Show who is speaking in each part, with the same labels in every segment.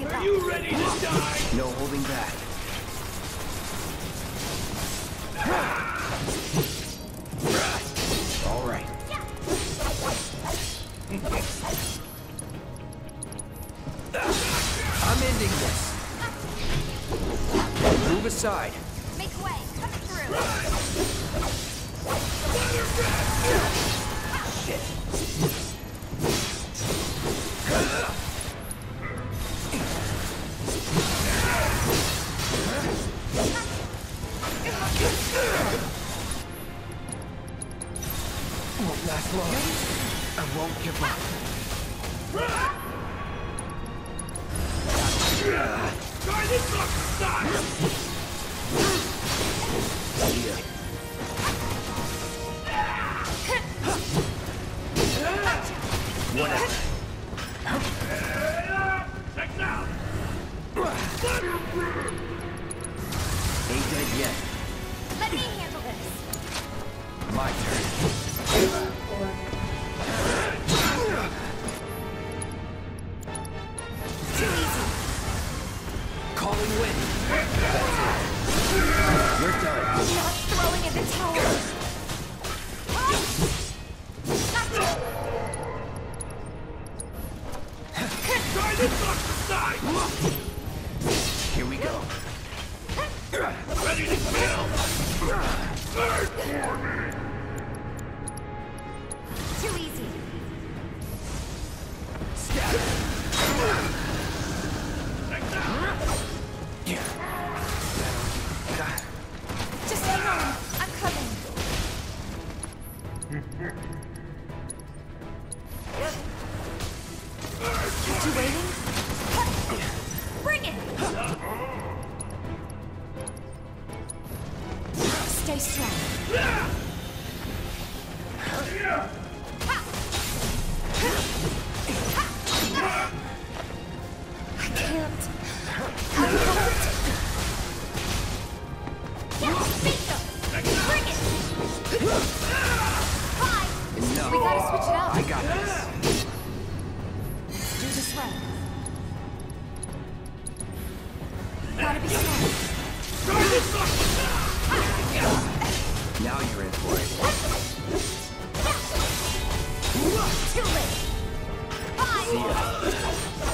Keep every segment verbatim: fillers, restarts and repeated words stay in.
Speaker 1: give up.
Speaker 2: Are you ready to die?
Speaker 3: No holding back. All right. I'm ending this. Move aside.
Speaker 1: Make way. Coming through.
Speaker 3: Shit. Won't last long. I won't give up.
Speaker 2: Try this up! Stop!
Speaker 3: Yeah. Whatever.
Speaker 2: Check now!
Speaker 3: Ain't dead yet.
Speaker 1: Let me handle this.
Speaker 3: My turn.
Speaker 1: Too easy.
Speaker 3: Calling wind. That's it. You're done.
Speaker 1: I'm not throwing in the towel. Gotcha.
Speaker 2: Try this up! Side!
Speaker 3: Here we go.
Speaker 2: Ready to kill! Search for me!
Speaker 1: Too easy.
Speaker 3: Scatter.
Speaker 2: Check now!
Speaker 1: Just hang on. I'm coming. You waiting? Bring it! Stay strong. I can't. I won't. Yeah, beat them! Bring it! Fine!
Speaker 3: No.
Speaker 1: We gotta switch it up.
Speaker 3: I got this.
Speaker 1: Let's do this right. Gotta be smart.
Speaker 2: Try this up!
Speaker 3: Now you're in for it.
Speaker 1: Too late. Fine!
Speaker 3: See ya.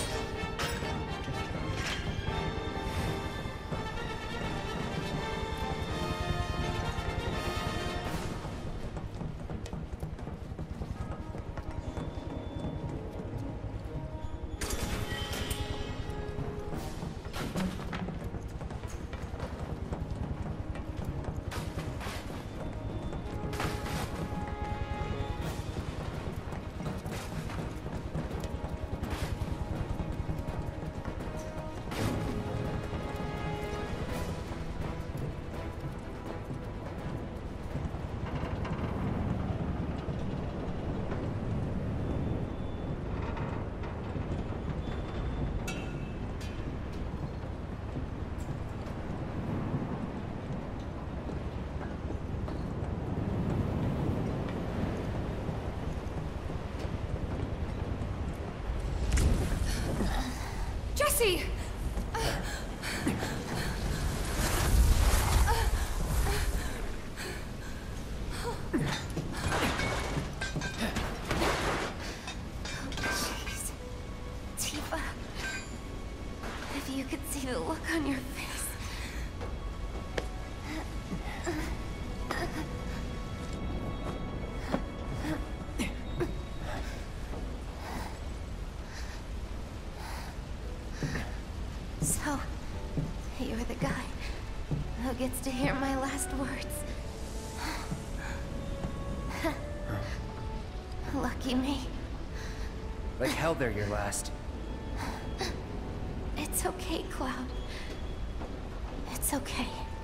Speaker 1: Jesse! Jeez. Tifa. If you could see the look on your face. So, you're the guy who gets to hear my last words. Lucky me.
Speaker 3: Like hell they're your last.
Speaker 1: It's okay, Cloud. It's okay.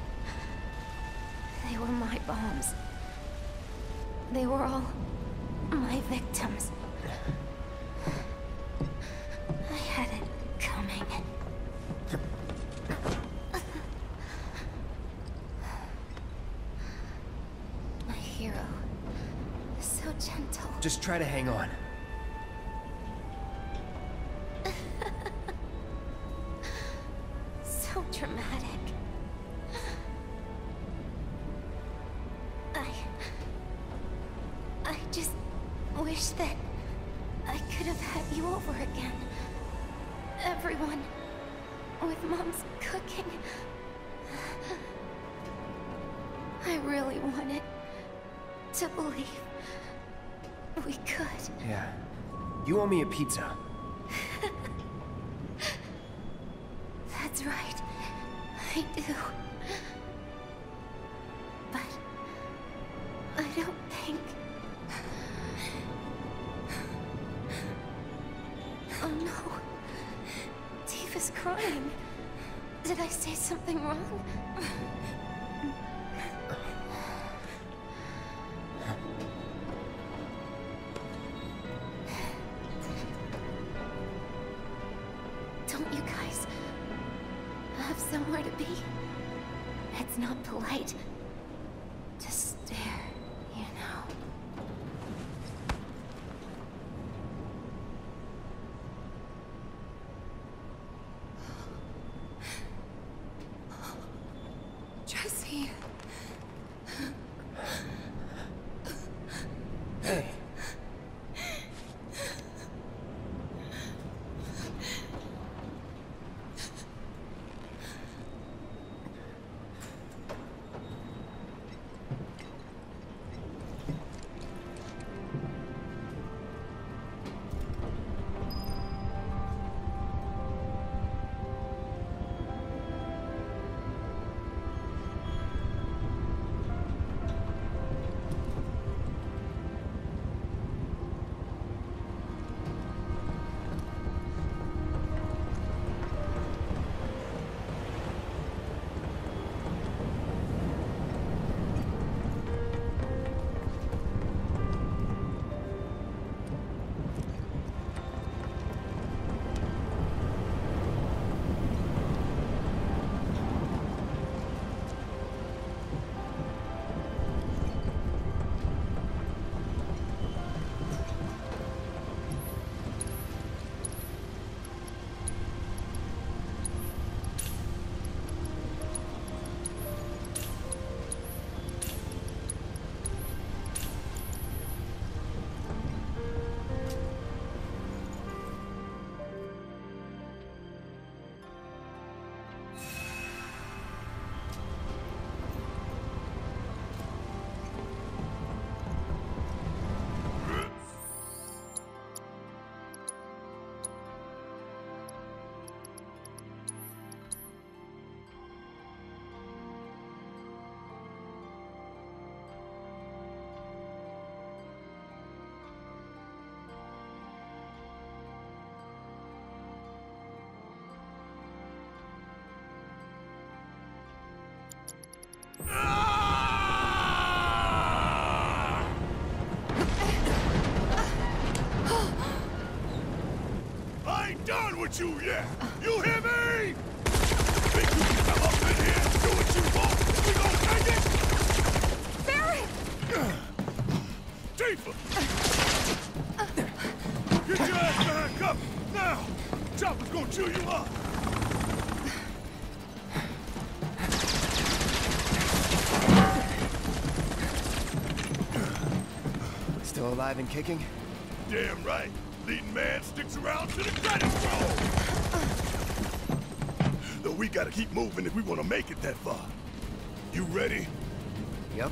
Speaker 1: They were my bombs. They were all my victims. I had it coming. My hero. So gentle.
Speaker 3: Just try to hang on.
Speaker 1: just wish that I could have had you over again. Everyone, with Mom's cooking. I really wanted to believe we could.
Speaker 3: Yeah. You owe me a pizza.
Speaker 1: That's right. I do. But I don't think... Oh no. Tifa's crying. Did I say something wrong? Don't you guys have somewhere to be? It's not polite to stare, you know.
Speaker 4: Jesse.
Speaker 3: Hey.
Speaker 2: I ain't done with you yet! You hear me? Think you can come up in here and do what you want? We gon' take it?
Speaker 4: Barrett!
Speaker 2: Tifa! Get your ass behind cover! Now! Chopper's gonna chew you up!
Speaker 3: Still alive and kicking?
Speaker 2: Damn right! Leading man sticks around to the credits roll! Though we gotta keep moving if we wanna make it that far. You ready?
Speaker 3: Yep.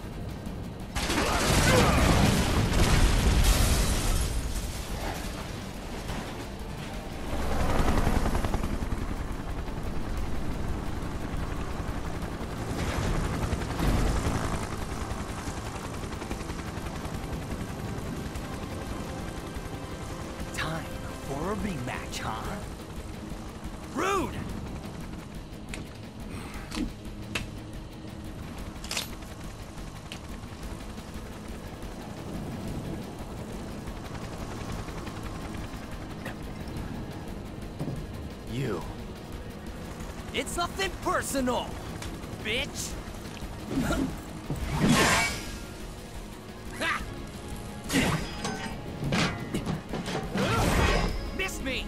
Speaker 5: Time for a rematch, huh? Rude!
Speaker 3: You.
Speaker 5: It's nothing personal, bitch! Ha! Miss me!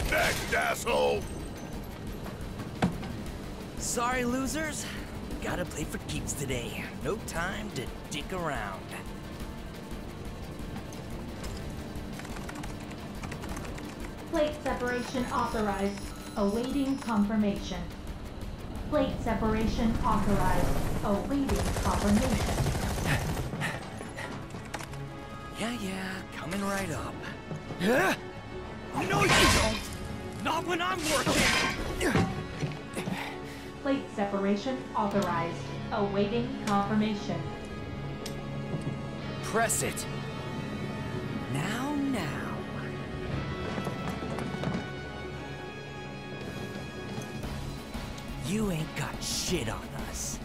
Speaker 2: next, asshole!
Speaker 5: Sorry, losers. Gotta play for keeps today. No time to dick around.
Speaker 6: Plate separation authorized. Awaiting confirmation. Plate separation authorized. Awaiting confirmation.
Speaker 5: Yeah, yeah, coming right up. Yeah? No, you don't! Not when I'm working!
Speaker 6: Plate separation authorized. Awaiting confirmation.
Speaker 5: Press it. Now, now. You ain't got shit on us.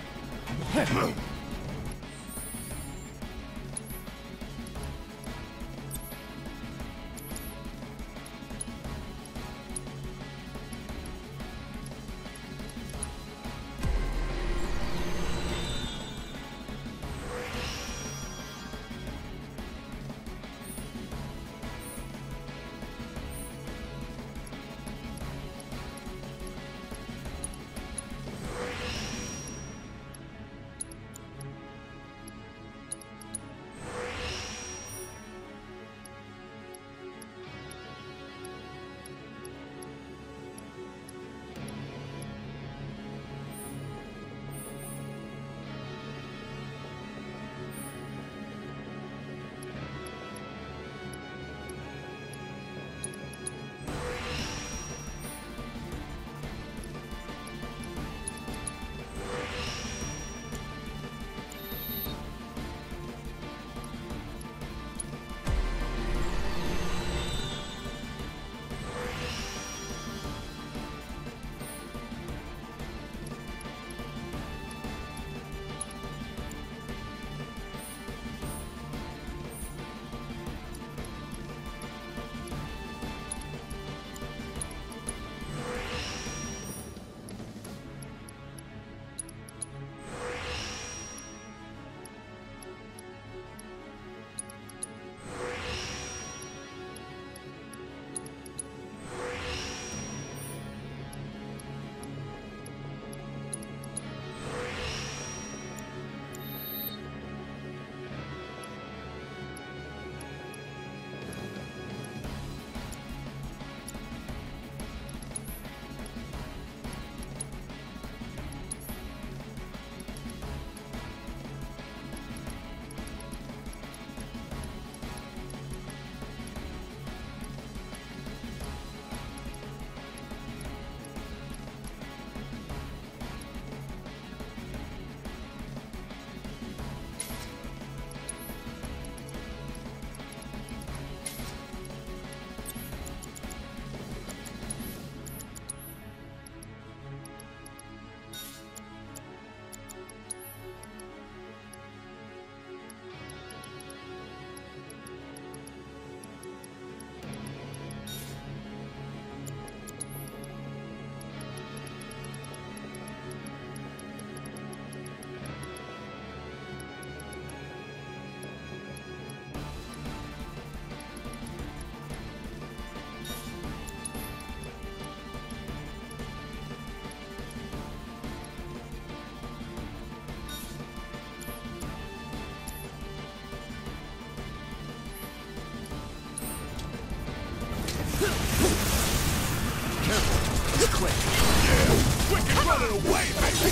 Speaker 2: Quick! Yeah! Quick and running away, baby!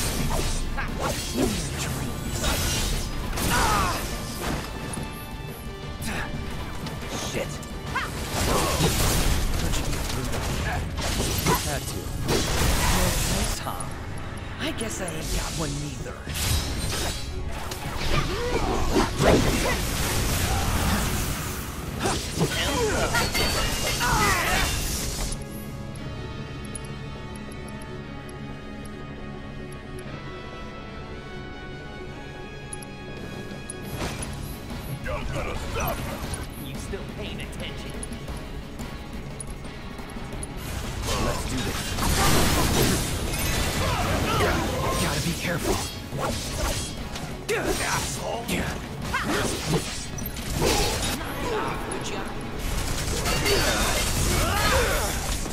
Speaker 5: Ah! Shit. Had to. No choice, huh? I guess I ain't got one neither.
Speaker 2: You're gonna stop!
Speaker 5: You still paying attention?
Speaker 3: Let's do this. Gotta be careful.
Speaker 5: Asshole!
Speaker 3: Yeah.
Speaker 5: Good job.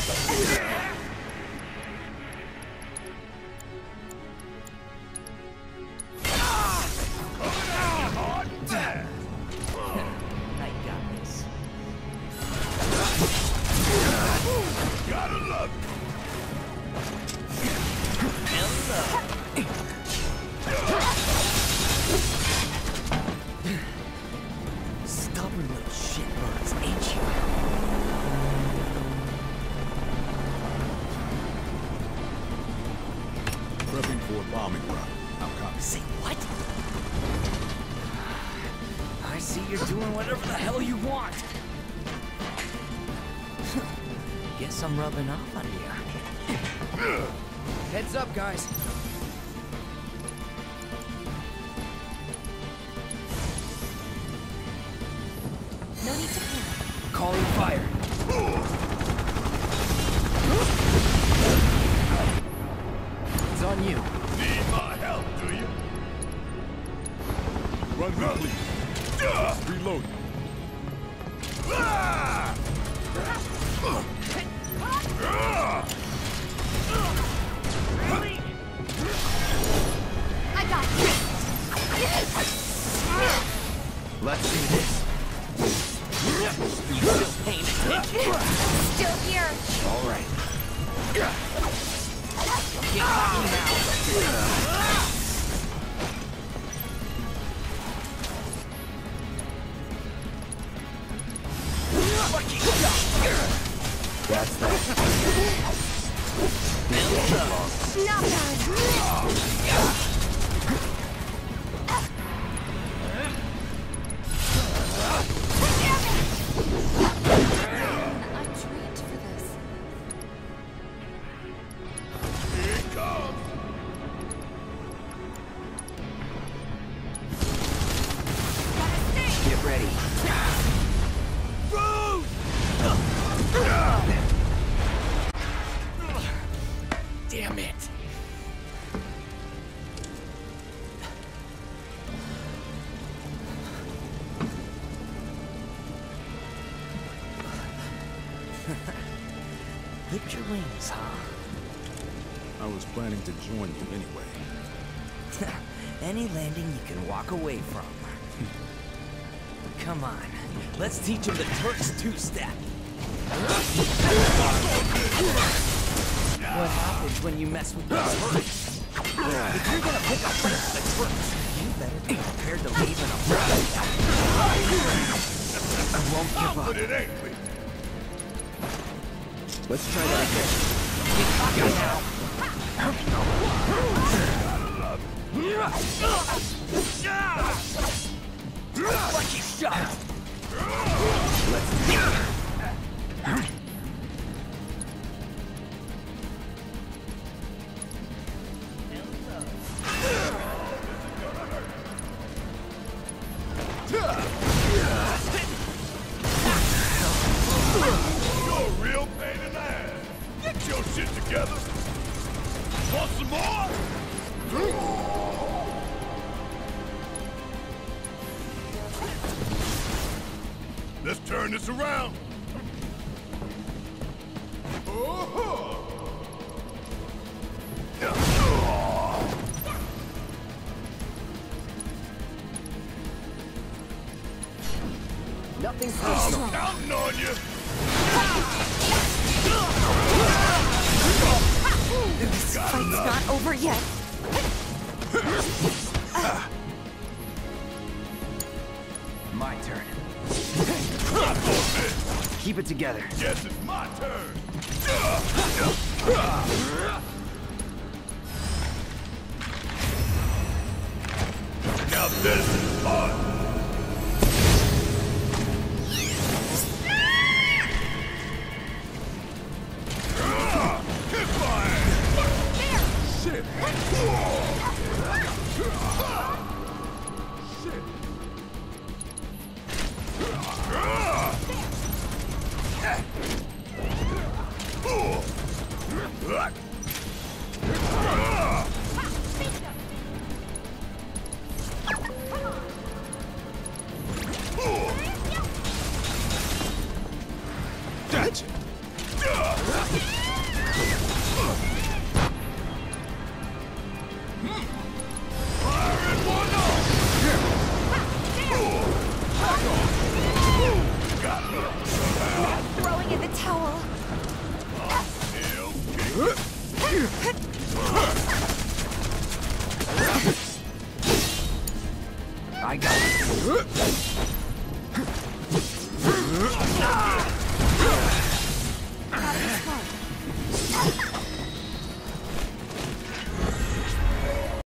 Speaker 5: I got this.
Speaker 2: Gotta love it.
Speaker 5: Hello. Stubborn little shitbirds, ain't you?
Speaker 2: Prepping for a bombing run. I'm coming.
Speaker 5: Say what? I see you're doing whatever the hell you want. Guess I'm rubbing off on you. Heads up, guys.
Speaker 1: No need to panic.
Speaker 5: Calling fire. It's on you.
Speaker 2: Need my help, do you? Run complete. Reload. Ah!
Speaker 1: I got you.
Speaker 3: Let's do this.
Speaker 5: You still paying attention?
Speaker 1: Still here.
Speaker 5: All right. I'm getting lucky now.
Speaker 3: That's that.
Speaker 1: Not done. I'm trained for this.
Speaker 2: Here it comes.
Speaker 3: Get ready.
Speaker 2: Food!
Speaker 5: Damn it. Lift your wings, huh?
Speaker 2: I was planning to join you anyway.
Speaker 5: Any landing you can walk away from. Come on, let's teach him the Turks two-step. What happens when you mess with the Turks? If you're gonna pick a fight with the Turks, you better be prepared to leave in a fight.
Speaker 3: I won't give up.
Speaker 2: But it ain't me.
Speaker 3: Let's try that again.
Speaker 5: Get cocky now. Lucky shot.
Speaker 3: Let's do it.
Speaker 2: You're a real pain in the ass. Get your shit together. Want some more? Let's turn this around.
Speaker 3: Nothing personal.
Speaker 2: Counting on you.
Speaker 1: This fight's not over yet.
Speaker 3: My turn. Keep it together.
Speaker 2: Yes, it's my turn. Now this is fun. Kick my ass. Shit. Shit. Gotcha. Fire in one off! Got me somehow.
Speaker 4: Throwing in the towel.
Speaker 2: Still kicking.
Speaker 3: I got it.
Speaker 4: Gotta be smart.